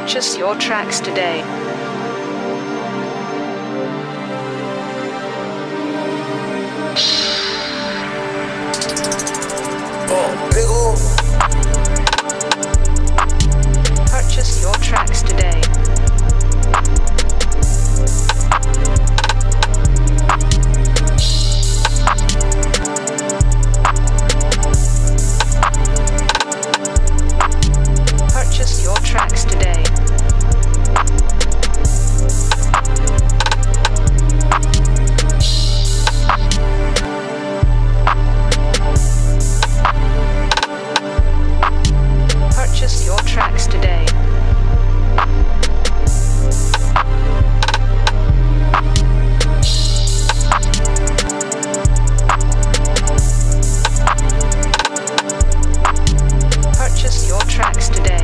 Purchase your tracks today. Purchase your tracks today. Purchase your tracks today. Purchase your tracks today. Purchase your tracks today.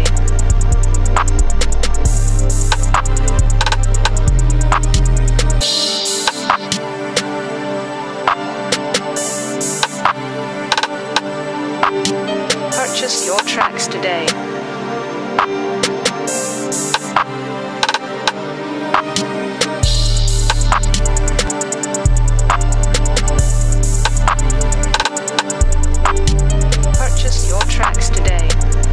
Purchase your tracks today. Purchase your tracks today.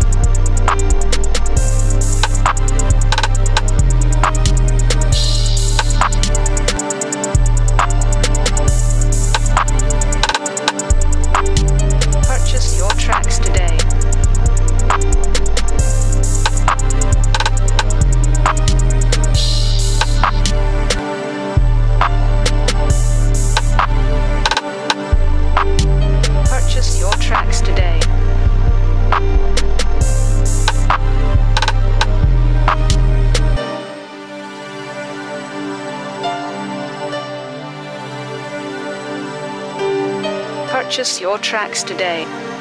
Purchase your tracks today. Purchase your tracks today. Purchase your tracks today.